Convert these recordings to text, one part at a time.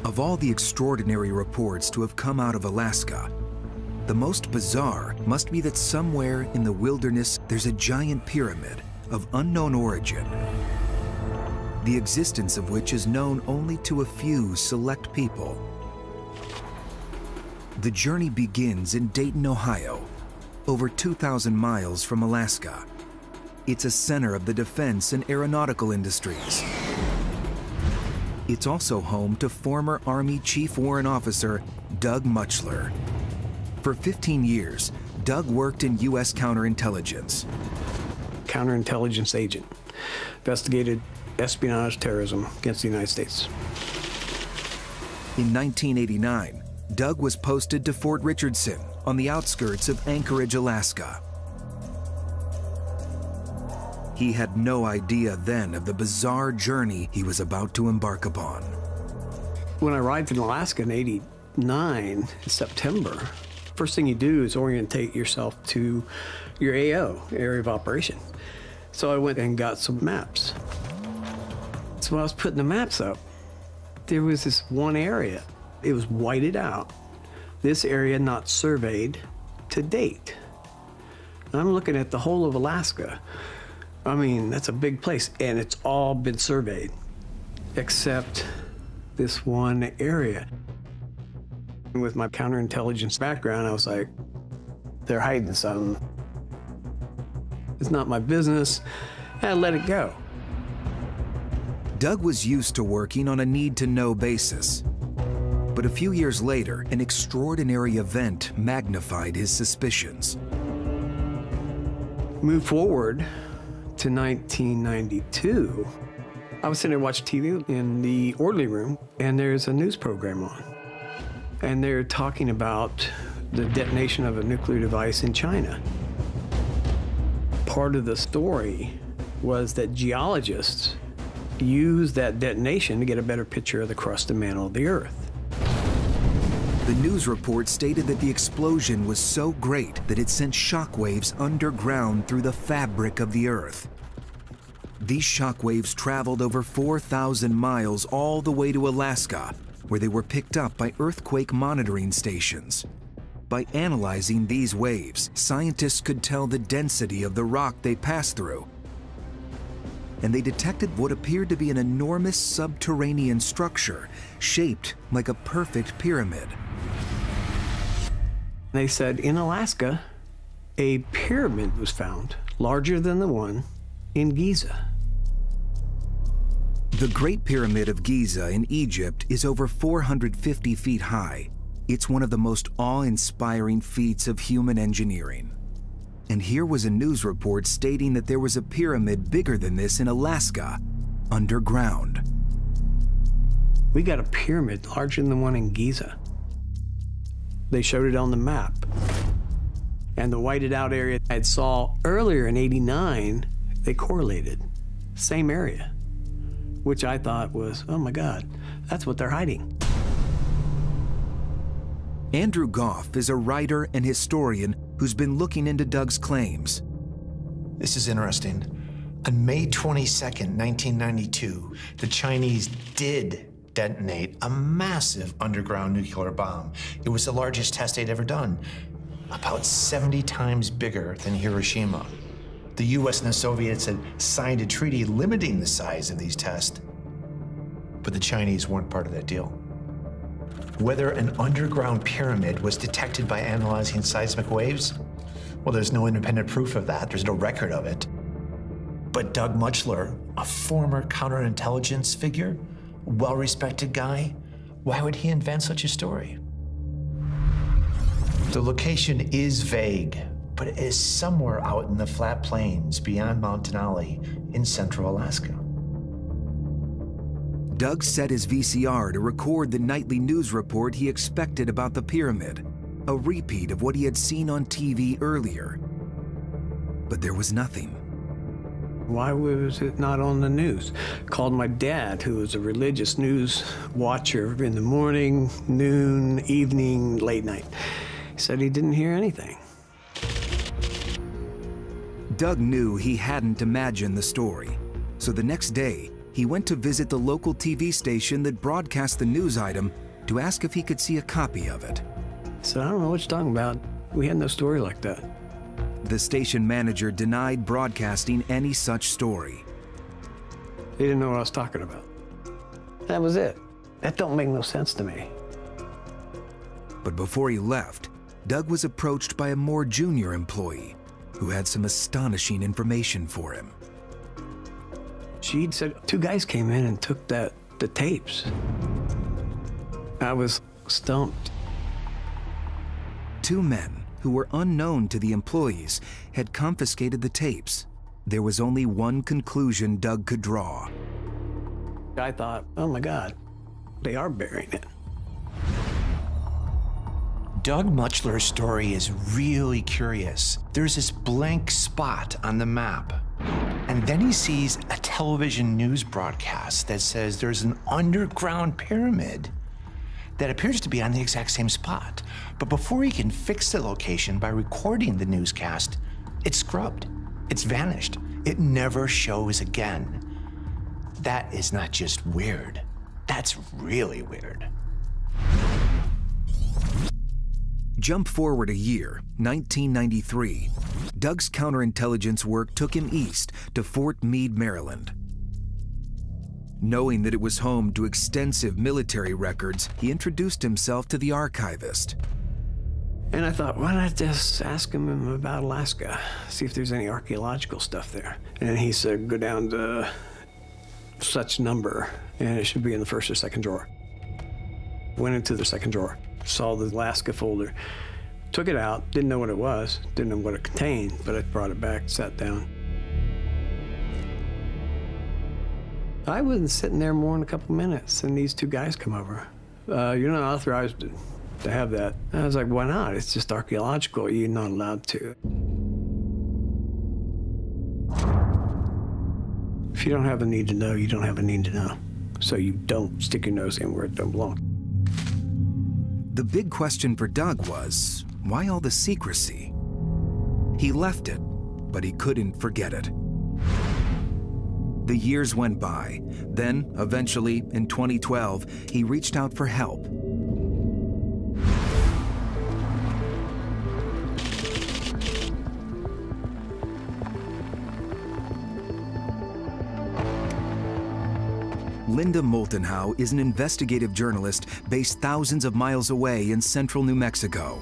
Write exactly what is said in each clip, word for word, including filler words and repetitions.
Of all the extraordinary reports to have come out of Alaska, the most bizarre must be that somewhere in the wilderness there's a giant pyramid of unknown origin, the existence of which is known only to a few select people. The journey begins in Dayton, Ohio, over two thousand miles from Alaska. It's a center of the defense and aeronautical industries. It's also home to former Army Chief Warrant Officer Doug Muchler. For fifteen years, Doug worked in U S counterintelligence. Counterintelligence agent, investigated espionage terrorism against the United States. In nineteen eighty-nine, Doug was posted to Fort Richardson on the outskirts of Anchorage, Alaska. He had no idea then of the bizarre journey he was about to embark upon. When I arrived in Alaska in eighty-nine, in September, first thing you do is orientate yourself to your A O, area of operation. So I went and got some maps. So when I was putting the maps up, there was this one area. It was whited out. This area not surveyed to date. And I'm looking at the whole of Alaska. I mean, that's a big place, and it's all been surveyed, except this one area. With my counterintelligence background, I was like, they're hiding something. It's not my business, and I let it go. Doug was used to working on a need-to-know basis. But a few years later, an extraordinary event magnified his suspicions. Move forward to nineteen ninety-two, I was sitting there watching T V in the orderly room, and there's a news program on. And they're talking about the detonation of a nuclear device in China. Part of the story was that geologists used that detonation to get a better picture of the crust and mantle of the Earth. The news report stated that the explosion was so great that it sent shockwaves underground through the fabric of the Earth. These shockwaves traveled over four thousand miles all the way to Alaska, where they were picked up by earthquake monitoring stations. By analyzing these waves, scientists could tell the density of the rock they passed through. And they detected what appeared to be an enormous subterranean structure shaped like a perfect pyramid. They said in Alaska, a pyramid was found, larger than the one in Giza. The Great Pyramid of Giza in Egypt is over four hundred fifty feet high. It's one of the most awe-inspiring feats of human engineering. And here was a news report stating that there was a pyramid bigger than this in Alaska, underground. We got a pyramid larger than the one in Giza. They showed it on the map. And the whited out area I had saw earlier in eighty-nine, they correlated. Same area, which I thought was, oh my God, that's what they're hiding. Andrew Goff is a writer and historian who's been looking into Doug's claims. This is interesting. On May twenty-second, nineteen ninety-two, the Chinese did detonate a massive underground nuclear bomb. It was the largest test they'd ever done, about seventy times bigger than Hiroshima. The U S and the Soviets had signed a treaty limiting the size of these tests, but the Chinese weren't part of that deal. Whether an underground pyramid was detected by analyzing seismic waves, well, there's no independent proof of that. There's no record of it. But Doug Muchler, a former counterintelligence figure, well-respected guy, why would he invent such a story? The location is vague, but it is somewhere out in the flat plains beyond Mount Denali in central Alaska. Doug set his V C R to record the nightly news report he expected about the pyramid, a repeat of what he had seen on T V earlier. But there was nothing. Why was it not on the news? Called my dad, who was a religious news watcher in the morning, noon, evening, late night. He said he didn't hear anything. Doug knew he hadn't imagined the story, so the next day, he went to visit the local T V station that broadcast the news item to ask if he could see a copy of it. I said, I don't know what you're talking about. We had no story like that. The station manager denied broadcasting any such story. He didn't know what I was talking about. That was it. That don't make no sense to me. But before he left, Doug was approached by a more junior employee who had some astonishing information for him. She said two guys came in and took that the tapes. I was stumped. Two men who were unknown to the employees had confiscated the tapes. There was only one conclusion Doug could draw. I thought, oh my God, they are burying it. Doug Muchler's story is really curious. There's this blank spot on the map, and then he sees a television news broadcast that says there's an underground pyramid that appears to be on the exact same spot. But before he can fix the location by recording the newscast, it's scrubbed. It's vanished. It never shows again. That is not just weird. That's really weird. Jump forward a year, nineteen ninety-three. Doug's counterintelligence work took him east to Fort Meade, Maryland. Knowing that it was home to extensive military records, he introduced himself to the archivist. And I thought, why not just ask him about Alaska, see if there's any archaeological stuff there. And he said, go down to such number, and it should be in the first or second drawer. Went into the second drawer, saw the Alaska folder, took it out, didn't know what it was, didn't know what it contained, but I brought it back, sat down. I wasn't sitting there more than a couple minutes, and these two guys come over. Uh, you're not authorized to, to have that. And I was like, why not? It's just archaeological. You're not allowed to. If you don't have a need to know, you don't have a need to know. So you don't stick your nose in where it don't belong. The big question for Doug was, why all the secrecy? He left it, but he couldn't forget it. The years went by. Then, eventually, in twenty twelve, he reached out for help. Linda Moltenhau is an investigative journalist based thousands of miles away in central New Mexico.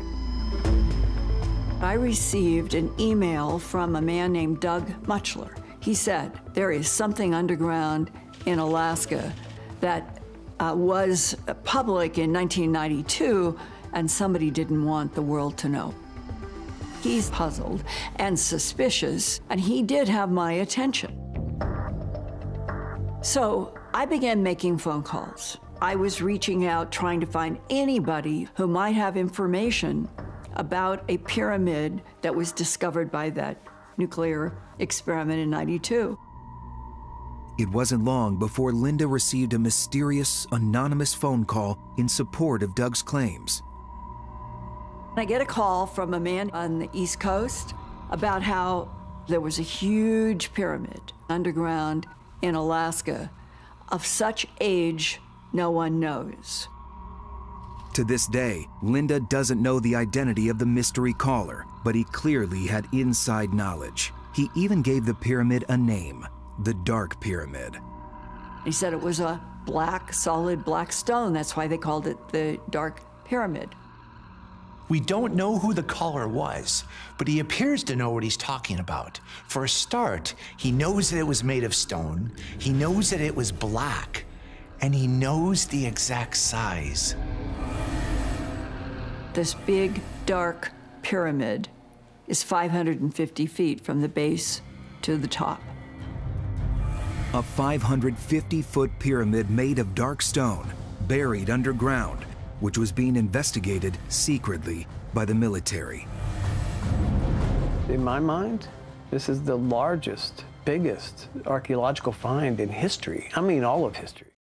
I received an email from a man named Doug Muchler. He said, there is something underground in Alaska that uh, was public in nineteen ninety-two, and somebody didn't want the world to know. He's puzzled and suspicious, and he did have my attention. So I began making phone calls. I was reaching out, trying to find anybody who might have information about a pyramid that was discovered by that nuclear experiment in ninety-two. It wasn't long before Linda received a mysterious, anonymous phone call in support of Doug's claims. I get a call from a man on the East Coast about how there was a huge pyramid underground in Alaska of such age no one knows. To this day, Linda doesn't know the identity of the mystery caller, but he clearly had inside knowledge. He even gave the pyramid a name, the Dark Pyramid. He said it was a black, solid black stone. That's why they called it the Dark Pyramid. We don't know who the caller was, but he appears to know what he's talking about. For a start, he knows that it was made of stone, he knows that it was black, and he knows the exact size. This big, dark pyramid is five hundred fifty feet from the base to the top. A five hundred fifty foot pyramid made of dark stone, buried underground, which was being investigated secretly by the military. In my mind, this is the largest, biggest archaeological find in history. I mean, all of history.